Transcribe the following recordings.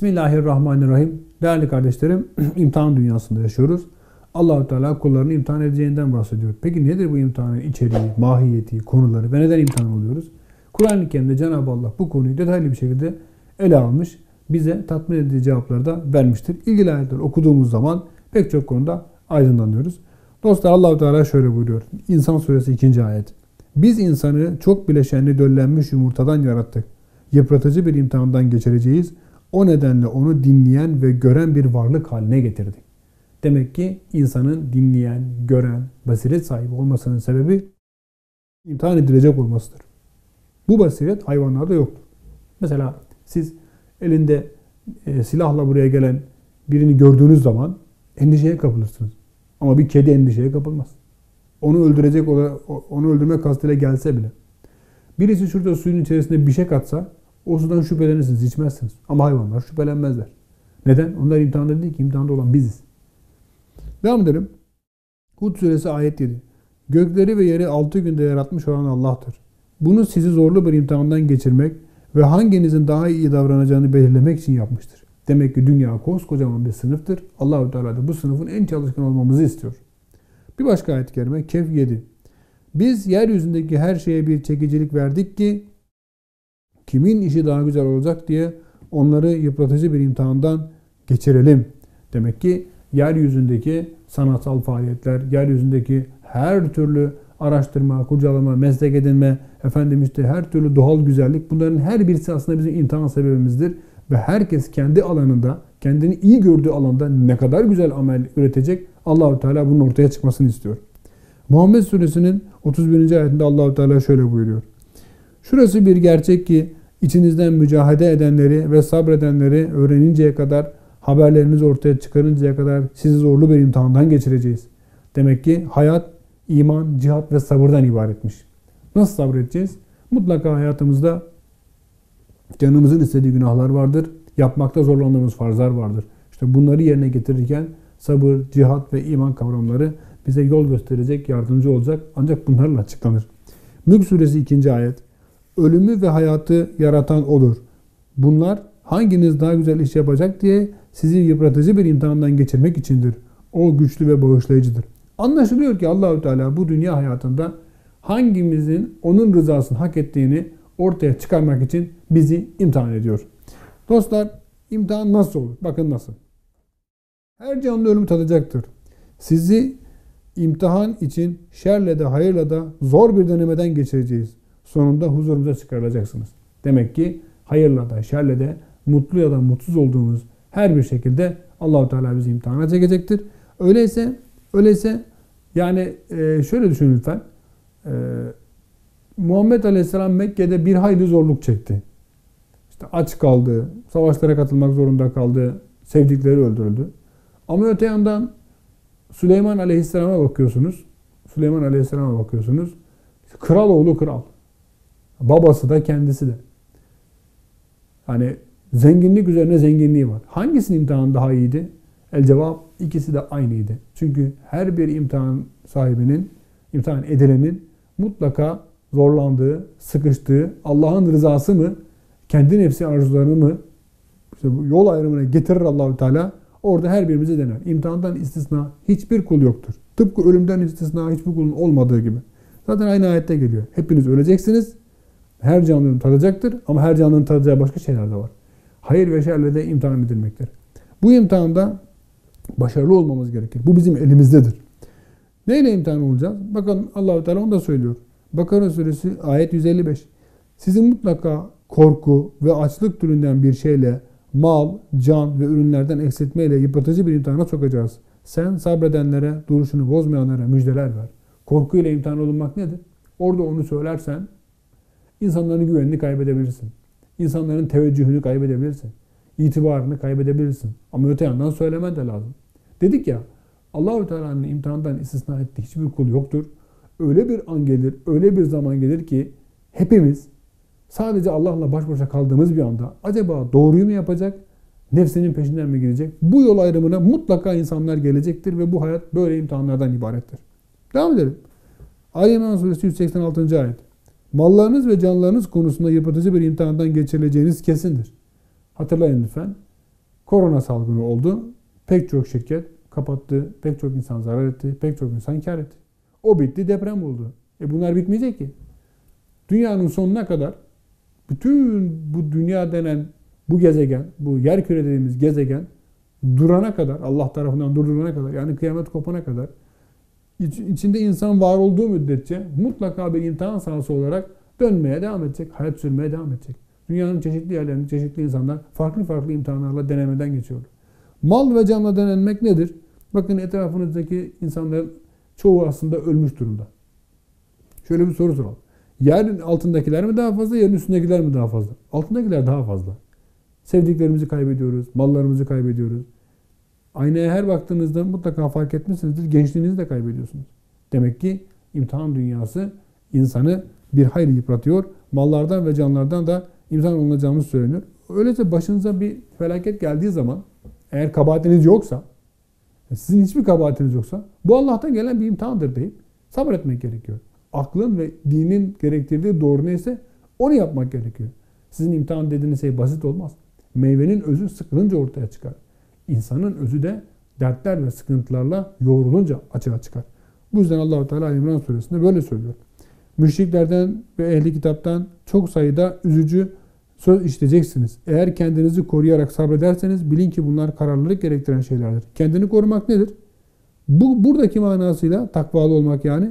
Bismillahirrahmanirrahim. Değerli kardeşlerim, imtihan dünyasında yaşıyoruz. Allah-u Teala kullarını imtihan edeceğinden bahsediyor. Peki nedir bu imtihanın içeriği, mahiyeti, konuları ve neden imtihan oluyoruz? Kur'an-ı Kerim'de Cenab-ı Allah bu konuyu detaylı bir şekilde ele almış, bize tatmin edici cevaplar da vermiştir. İlgili ayetleri okuduğumuz zaman pek çok konuda aydınlanıyoruz. Dostlar, Allah-u Teala şöyle buyuruyor. İnsan suresi 2. ayet. Biz insanı çok bileşenli döllenmiş yumurtadan yarattık. Yıpratıcı bir imtihandan geçireceğiz. O nedenle onu dinleyen ve gören bir varlık haline getirdik. Demek ki insanın dinleyen, gören, basiret sahibi olmasının sebebi imtihan edilecek olmasıdır. Bu basiret hayvanlarda yoktur. Mesela siz elinde silahla buraya gelen birini gördüğünüz zaman endişeye kapılırsınız. Ama bir kedi endişeye kapılmaz. Onu öldürme kastıyla gelse bile. Birisi şurada suyun içerisinde bir şey katsa o sudan şüphelenirsiniz, içmezsiniz. Ama hayvanlar şüphelenmezler. Neden? Onlar imtihanda değil ki, imtihanda olan biziz. Devam edelim. Hud suresi ayet 7. Gökleri ve yeri 6 günde yaratmış olan Allah'tır. Bunu sizi zorlu bir imtihandan geçirmek ve hanginizin daha iyi davranacağını belirlemek için yapmıştır. Demek ki dünya koskocaman bir sınıftır. Allah-u Teala da bu sınıfın en çalışkan olmamızı istiyor. Bir başka ayet-i kerime Kehf 7. Biz yeryüzündeki her şeye bir çekicilik verdik ki kimin işi daha güzel olacak diye onları yıpratıcı bir imtihandan geçirelim. Demek ki yeryüzündeki sanatsal faaliyetler, yeryüzündeki her türlü araştırma, kurcalama, meslek edinme, her türlü doğal güzellik, bunların her birisi aslında bizim imtihan sebebimizdir. Ve herkes kendi alanında, kendini iyi gördüğü alanda ne kadar güzel amel üretecek, Allah-u Teala bunun ortaya çıkmasını istiyor. Muhammed suresinin 31. ayetinde Allah-u Teala şöyle buyuruyor. Şurası bir gerçek ki içinizden mücahede edenleri ve sabredenleri öğreninceye kadar, haberlerinizi ortaya çıkarıncaya kadar sizi zorlu bir imtihandan geçireceğiz. Demek ki hayat, iman, cihat ve sabırdan ibaretmiş. Nasıl sabredeceğiz? Mutlaka hayatımızda canımızın istediği günahlar vardır. Yapmakta zorlandığımız farzlar vardır. İşte bunları yerine getirirken sabır, cihat ve iman kavramları bize yol gösterecek, yardımcı olacak. Ancak bunlarla açıklanır. Mülk suresi 2. ayet. Ölümü ve hayatı yaratan O'dur. Bunlar hanginiz daha güzel iş yapacak diye sizi yıpratıcı bir imtihandan geçirmek içindir. O güçlü ve bağışlayıcıdır. Anlaşılıyor ki Allah-u Teala bu dünya hayatında hangimizin onun rızasını hak ettiğini ortaya çıkarmak için bizi imtihan ediyor. Dostlar, imtihan nasıl olur? Bakın nasıl. Her canlı ölüm tadacaktır. Sizi imtihan için şerle de hayırla da zor bir denemeden geçireceğiz. Sonunda huzurumuza çıkarılacaksınız. Demek ki hayırla da şerle de mutlu ya da mutsuz olduğumuz her bir şekilde Allah-u Teala bizi imtihana çekecektir. Öyleyse yani şöyle düşünün lütfen. Muhammed Aleyhisselam Mekke'de bir hayli zorluk çekti. İşte aç kaldı, savaşlara katılmak zorunda kaldı, sevdikleri öldürüldü. Ama öte yandan Süleyman Aleyhisselam'a bakıyorsunuz. Kral oğlu kral. Babası da kendisi de. Hani zenginlik üzerine zenginliği var. Hangisinin imtihanı daha iyiydi? El cevap, ikisi de aynıydı. Çünkü her bir imtihan sahibinin, imtihan edilenin mutlaka zorlandığı, sıkıştığı, Allah'ın rızası mı, kendi nefsi arzularını mı, işte bu yol ayrımına getirir Allah-u Teala. Orada her birimizi dener. İmtihandan istisna hiçbir kul yoktur. Tıpkı ölümden istisna hiçbir kulun olmadığı gibi. Zaten aynı ayette geliyor. Hepiniz öleceksiniz. Her canlının tadacaktır. Ama her canlının tadacağı başka şeyler de var. Hayır ve şerle de imtihan edilmektir. Bu imtihanda başarılı olmamız gerekir. Bu bizim elimizdedir. Neyle imtihan olacağız? Bakın Allah-u Teala onu da söylüyor. Bakara suresi ayet 155. Sizi mutlaka korku ve açlık türünden bir şeyle, mal, can ve ürünlerden eksiltmeyle yıpratıcı bir imtihana sokacağız. Sen sabredenlere, duruşunu bozmayanlara müjdeler ver. Korkuyla imtihan olunmak nedir? Orada onu söylersen insanların güvenini kaybedebilirsin. İnsanların teveccühünü kaybedebilirsin. İtibarını kaybedebilirsin. Ama öte yandan söylemen de lazım. Dedik ya, Allah-u Teala'nın imtihandan istisna ettiği hiçbir kul yoktur. Öyle bir an gelir, öyle bir zaman gelir ki hepimiz sadece Allah'la baş başa kaldığımız bir anda acaba doğruyu mu yapacak, nefsinin peşinden mi gidecek? Bu yol ayrımına mutlaka insanlar gelecektir ve bu hayat böyle imtihanlardan ibarettir. Devam edelim. Ali İmran suresi 186. ayet. Mallarınız ve canlarınız konusunda yıpratıcı bir imtihandan geçirileceğiniz kesindir. Hatırlayın lütfen. Korona salgını oldu. Pek çok şirket kapattı. Pek çok insan zarar etti. Pek çok insan kar etti. O bitti, deprem oldu. Bunlar bitmeyecek ki. Dünyanın sonuna kadar bütün bu dünya denen bu gezegen, bu yerküre dediğimiz gezegen durana kadar, Allah tarafından durdurulana kadar, yani kıyamet kopana kadar içinde insan var olduğu müddetçe mutlaka bir imtihan sahası olarak dönmeye devam edecek, hayat sürmeye devam edecek. Dünyanın çeşitli yerlerinde çeşitli insanlar farklı farklı imtihanlarla denemeden geçiyorlar. Mal ve canla denenmek nedir? Bakın etrafınızdaki insanların çoğu aslında ölmüş durumda. Şöyle bir soru soralım. Yerin altındakiler mi daha fazla, yerin üstündekiler mi daha fazla? Altındakiler daha fazla. Sevdiklerimizi kaybediyoruz, mallarımızı kaybediyoruz. Aynaya her baktığınızda mutlaka fark etmişsinizdir, gençliğinizi de kaybediyorsunuz. Demek ki imtihan dünyası insanı bir hayli yıpratıyor. Mallardan ve canlardan da imtihan olunacağımız söyleniyor. Öyleyse başınıza bir felaket geldiği zaman, eğer kabahatiniz yoksa, sizin hiçbir kabahatiniz yoksa, bu Allah'tan gelen bir imtihandır deyip sabretmek gerekiyor. Aklın ve dinin gerektirdiği doğru neyse onu yapmak gerekiyor. Sizin imtihan dediğiniz şey basit olmaz. Meyvenin özü sıkılınca ortaya çıkar. İnsanın özü de dertler ve sıkıntılarla yoğrulunca açığa çıkar. Bu yüzden Allah-u Teala Ali İmran suresinde böyle söylüyor. Müşriklerden ve ehli kitaptan çok sayıda üzücü söz işiteceksiniz. Eğer kendinizi koruyarak sabrederseniz bilin ki bunlar kararlılık gerektiren şeylerdir. Kendini korumak nedir? Buradaki manasıyla takvalı olmak, yani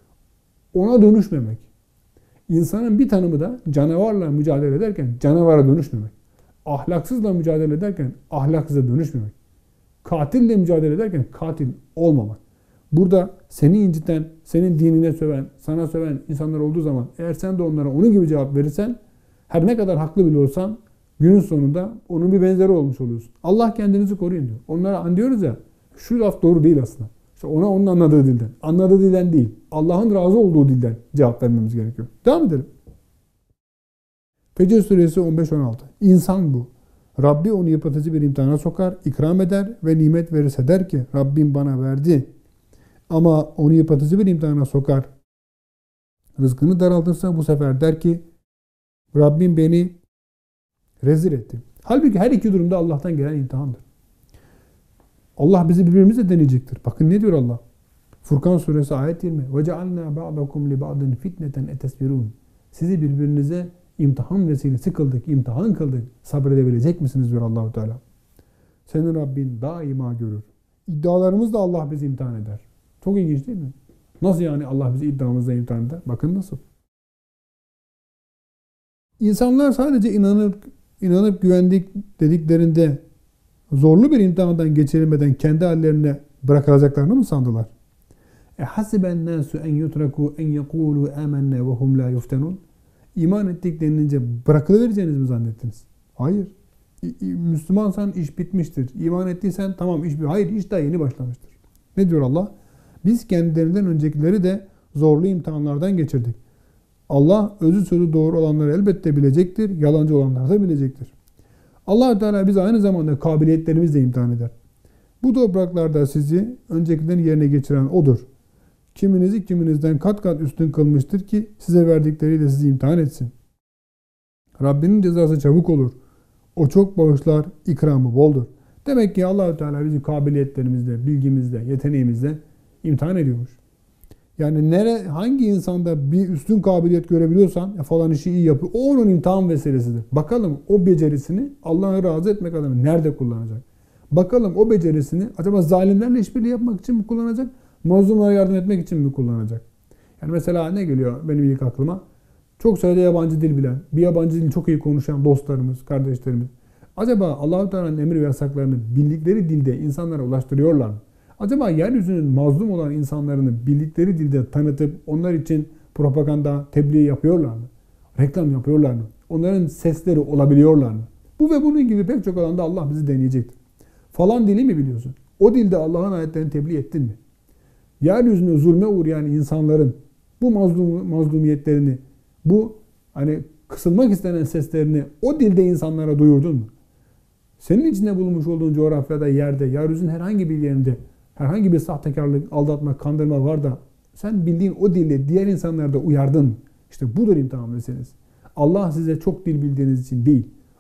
ona dönüşmemek. İnsanın bir tanımı da canavarla mücadele ederken canavara dönüşmemek. Ahlaksızla mücadele ederken ahlaksıza dönüşmemek. Katille mücadele ederken katil olmamak. Burada seni inciten, senin dinine söven, sana söven insanlar olduğu zaman eğer sen de onlara onun gibi cevap verirsen, her ne kadar haklı bile olsan günün sonunda onun bir benzeri olmuş oluyorsun. Allah kendinizi koruyun diyor. Onlara diyoruz ya, şu laf doğru değil aslında. İşte ona onun anladığı dilden. Anladığı dilden değil. Allah'ın razı olduğu dilden cevap vermemiz gerekiyor. Devam edelim. Fecr suresi 15-16. İnsan bu. Rabbi onu yıpratıcı bir imtihana sokar, ikram eder ve nimet verirse der ki Rabbim bana verdi. Ama onu yıpratıcı bir imtihana sokar. Rızkını daraltırsa bu sefer der ki Rabbim beni rezil etti. Halbuki her iki durumda Allah'tan gelen imtihandır. Allah bizi birbirimizle deneyecektir. Bakın ne diyor Allah? Furkan suresi ayet 20. وَجَعَلْنَا بَعْضَكُمْ لِبَعْضٍ فِتْنَةً اَتَسْبِرُونَ. Sizi birbirinize imtihan vesilesi kıldık, imtihan kıldık. Sabredebilecek misiniz diyor Allah-u Teala. Senin Rabbin daima görür. İddialarımızla Allah bizi imtihan eder. Çok ilginç değil mi? Nasıl yani Allah bizi iddiamızla imtihan eder? Bakın nasıl. İnsanlar sadece inanıp güvendik dediklerinde zorlu bir imtihandan geçirilmeden kendi hallerine bırakılacaklarını mı sandılar? Hasiben nasu en yutraku en yekulu amennâ ve hum la yuftenun. İman ettik denilince bırakılıvereceğinizi mi zannettiniz? Hayır. Müslümansan iş bitmiştir. İman ettiysen tamam iş bitmiştir. Hayır, iş daha yeni başlamıştır. Ne diyor Allah? Biz kendilerinden öncekileri de zorlu imtihanlardan geçirdik. Allah özü sözü doğru olanları elbette bilecektir. Yalancı olanları da bilecektir. Allah Teala bizi aynı zamanda kabiliyetlerimizle imtihan eder. Bu topraklarda sizi öncekilerin yerine geçiren O'dur. Kiminizi kiminizden kat kat üstün kılmıştır ki size verdikleriyle sizi imtihan etsin. Rabbinin cezası çabuk olur. O çok bağışlar, ikramı boldur. Demek ki Allah Teala bizi kabiliyetlerimizle, bilgimizle, yeteneğimizle imtihan ediyormuş. Yani hangi insanda bir üstün kabiliyet görebiliyorsan falan işi iyi yapıyor. O onun imtihan vesilesidir. Bakalım o becerisini Allah'ı razı etmek adına nerede kullanacak? Bakalım o becerisini acaba zalimlerle işbirliği yapmak için mi kullanacak? Mazlumlara yardım etmek için mi kullanacak? Yani mesela ne geliyor benim ilk aklıma? Çok sayıda yabancı dil bilen, bir yabancı dil çok iyi konuşan dostlarımız, kardeşlerimiz. Acaba Allah-u Teala'nın emir ve yasaklarını bildikleri dilde insanlara ulaştırıyorlar mı? Acaba yeryüzünün mazlum olan insanlarını bildikleri dilde tanıtıp onlar için propaganda, tebliğ yapıyorlar mı? Reklam yapıyorlar mı? Onların sesleri olabiliyorlar mı? Bu ve bunun gibi pek çok alanda Allah bizi deneyecektir. Falan dili mi biliyorsun? O dilde Allah'ın ayetlerini tebliğ ettin mi? Yeryüzünde zulme uğrayan insanların bu mazlumiyetlerini, bu hani kısılmak istenen seslerini o dilde insanlara duyurdun mu? Senin içinde bulunmuş olduğun coğrafyada, yerde, yeryüzünün herhangi bir yerinde herhangi bir sahtekarlık, aldatma, kandırma var da sen bildiğin o dille diğer insanları da uyardın. İşte budur imtihan meselesi. Allah size çok dil bildiğiniz için değil,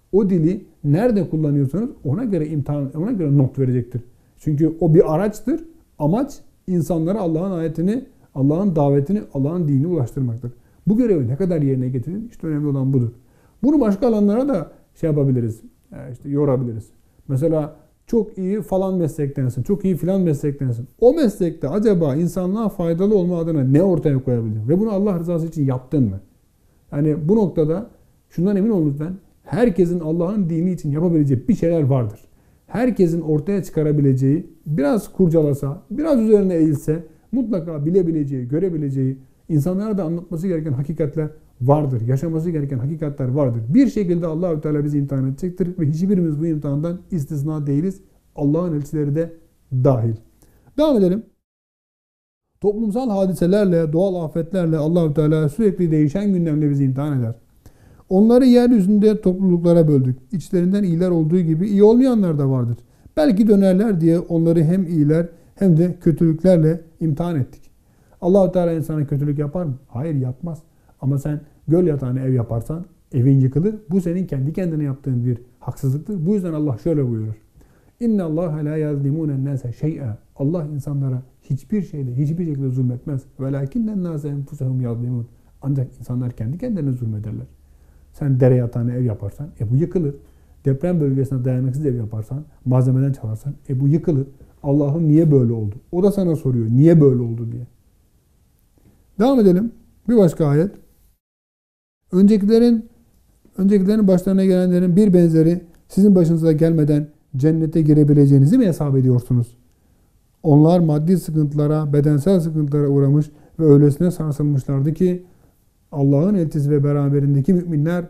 o dili nerede kullanıyorsanız ona göre imtihan, ona göre not verecektir. Çünkü o bir araçtır. Amaç insanlara Allah'ın ayetini, Allah'ın davetini, Allah'ın dinini ulaştırmaktır. Bu görevi ne kadar yerine getirin? İşte önemli olan budur. Bunu başka alanlara da şey yapabiliriz. İşte yorabiliriz. Mesela çok iyi falan meslektensin, çok iyi filan meslektensin. O meslekte acaba insanlığa faydalı olma adına ne ortaya koyabilirsin? Ve bunu Allah rızası için yaptın mı? Yani bu noktada şundan emin olun lütfen. Herkesin Allah'ın dini için yapabileceği bir şeyler vardır. Herkesin ortaya çıkarabileceği, biraz kurcalasa, biraz üzerine eğilse mutlaka bilebileceği, görebileceği, insanlara da anlatması gereken hakikatler vardır. Yaşaması gereken hakikatler vardır. Bir şekilde Allah-u Teala bizi imtihan edecektir ve hiçbirimiz bu imtihandan istisna değiliz. Allah'ın elçileri de dahil. Devam edelim. Toplumsal hadiselerle, doğal afetlerle Allah-u Teala sürekli değişen gündemle bizi imtihan eder. Onları yeryüzünde topluluklara böldük. İçlerinden iyiler olduğu gibi iyi olmayanlar da vardır. Belki dönerler diye onları hem iyiler hem de kötülüklerle imtihan ettik. Allah-u Teala insana kötülük yapar mı? Hayır, yapmaz. Ama sen göl yatağına ev yaparsan evin yıkılır. Bu senin kendi kendine yaptığın bir haksızlıktır. Bu yüzden Allah şöyle buyurur. İnne Allah la yazlimun nase şey'a. Allah insanlara hiçbir şekilde zulmetmez. Velakinnen nase enfusahum yazlimun. Ancak insanlar kendi kendilerine zulmederler. Sen dere yatağına ev yaparsan bu yıkılır. Deprem bölgesine dayanıksız ev yaparsan, malzemeden çalarsan bu yıkılır. Allah'ım niye böyle oldu? O da sana soruyor. Niye böyle oldu diye. Devam edelim. Bir başka ayet. Öncekilerin başlarına gelenlerin bir benzeri sizin başınıza gelmeden cennete girebileceğinizi mi hesap ediyorsunuz? Onlar maddi sıkıntılara, bedensel sıkıntılara uğramış ve öylesine sarsılmışlardı ki Allah'ın elçisi ve beraberindeki müminler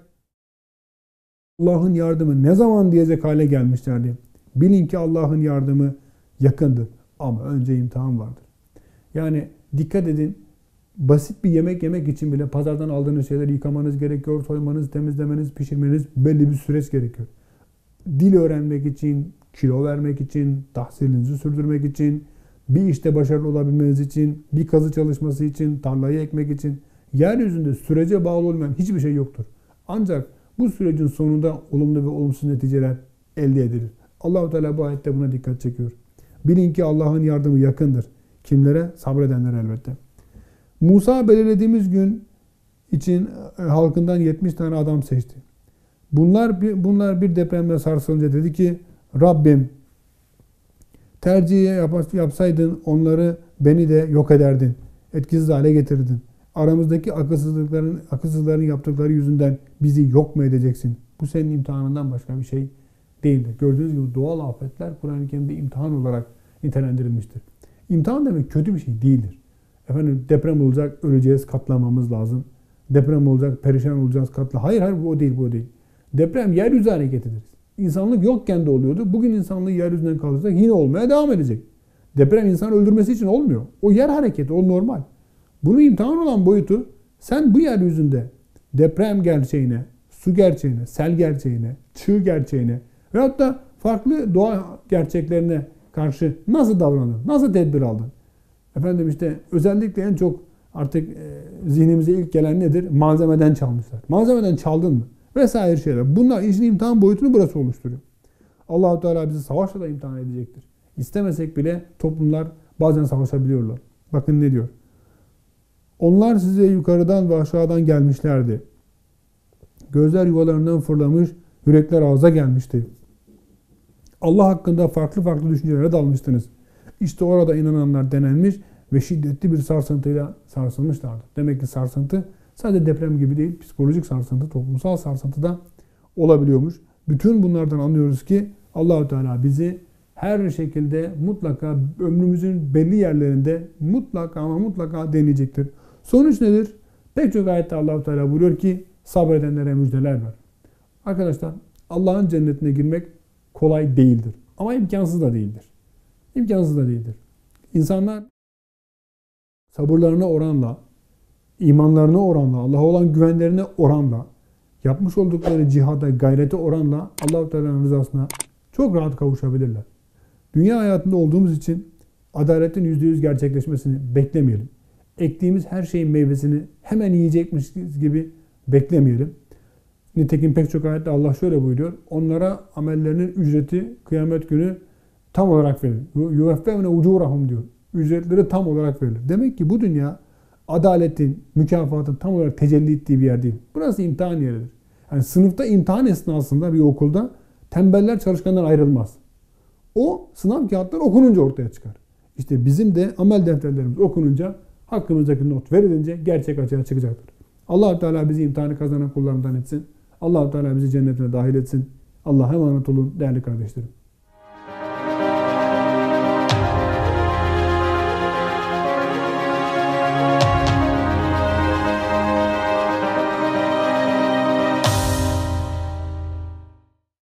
Allah'ın yardımı ne zaman diyecek hale gelmişlerdi. Bilin ki Allah'ın yardımı yakındır. Ama önce imtihan vardır. Yani dikkat edin, basit bir yemek yemek için bile pazardan aldığınız şeyleri yıkamanız gerekiyor. Soymanız, temizlemeniz, pişirmeniz belli bir süreç gerekiyor. Dil öğrenmek için, kilo vermek için, tahsilinizi sürdürmek için, bir işte başarılı olabilmeniz için, bir kazı çalışması için, tarlayı ekmek için, yeryüzünde sürece bağlı olmayan hiçbir şey yoktur. Ancak bu sürecin sonunda olumlu ve olumsuz neticeler elde edilir. Allah-u Teala bu ayette buna dikkat çekiyor. Bilin ki Allah'ın yardımı yakındır. Kimlere? Sabredenlere elbette. Musa belirlediğimiz gün için halkından 70 tane adam seçti. Bunlar bir depremle sarsılınca dedi ki Rabbim tercih yapsaydın onları, beni de yok ederdin. Etkisiz hale getirirdin. Aramızdaki akılsızların yaptıkları yüzünden bizi yok mu edeceksin? Bu senin imtihanından başka bir şey değildir. Gördüğünüz gibi doğal afetler Kur'an-ı Kerim'de imtihan olarak nitelendirilmiştir. İmtihan demek kötü bir şey değildir. Efendim deprem olacak, öleceğiz, katlanmamız lazım. Deprem olacak, perişan olacağız, Hayır, bu değil. Deprem yeryüzü hareketidir. İnsanlık yokken de oluyordu. Bugün insanlığı yeryüzünden kaldıracak, yine olmaya devam edecek. Deprem insanı öldürmesi için olmuyor. O yer hareketi, o normal. Bunun imtihan olan boyutu, sen bu yeryüzünde deprem gerçeğine, su gerçeğine, sel gerçeğine, çığ gerçeğine veyahut da farklı doğa gerçeklerine karşı nasıl davrandın, nasıl tedbir aldın? Efendim işte özellikle en çok artık zihnimize ilk gelen nedir? Malzemeden çalmışlar. Malzemeden çaldın mı? Vesaire şeyler. Bunlar işin imtihan boyutunu burası oluşturuyor. Allah-u Teala bizi savaşla da imtihan edecektir. İstemesek bile toplumlar bazen savaşabiliyorlar. Bakın ne diyor? Onlar size yukarıdan ve aşağıdan gelmişlerdi. Gözler yuvalarından fırlamış, yürekler ağza gelmişti. Allah hakkında farklı düşüncelere dalmıştınız. İşte orada inananlar denenmiş ve şiddetli bir sarsıntıyla sarsılmışlardı. Demek ki sarsıntı sadece deprem gibi değil, psikolojik sarsıntı, toplumsal sarsıntı da olabiliyormuş. Bütün bunlardan anlıyoruz ki Allah-u Teala bizi her şekilde mutlaka ömrümüzün belli yerlerinde mutlaka deneyecektir. Sonuç nedir? Pek çok ayette Allah-u Teala buyuruyor ki sabredenlere müjdeler ver. Arkadaşlar Allah'ın cennetine girmek kolay değildir. Ama imkansız da değildir. İmkansız da değildir. İnsanlar sabırlarına oranla, imanlarına oranla, Allah'a olan güvenlerine oranla, yapmış oldukları cihada, gayrete oranla Allah-u Teala'nın rızasına çok rahat kavuşabilirler. Dünya hayatında olduğumuz için adaletin %100 gerçekleşmesini beklemeyelim. Ektiğimiz her şeyin meyvesini hemen yiyecekmiş gibi beklemeyelim. Nitekim pek çok ayette Allah şöyle buyuruyor. Onlara amellerinin ücreti kıyamet günü tam olarak verilir. Yuveffevne ucurahum diyor. Ücretleri tam olarak verilir. Demek ki bu dünya adaletin, mükafatın tam olarak tecelli ettiği bir yer değil. Burası imtihan yeridir. Yani sınıfta imtihan esnasında bir okulda tembeller çalışkandan ayrılmaz. O sınav kağıtları okununca ortaya çıkar. İşte bizim de amel defterlerimiz okununca, hakkımızdaki not verilince gerçek açığa çıkacaktır. Allah-u Teala bizi imtihanı kazanan kullarından etsin. Allah-u Teala bizi cennetine dahil etsin. Allah'a emanet olun değerli kardeşlerim.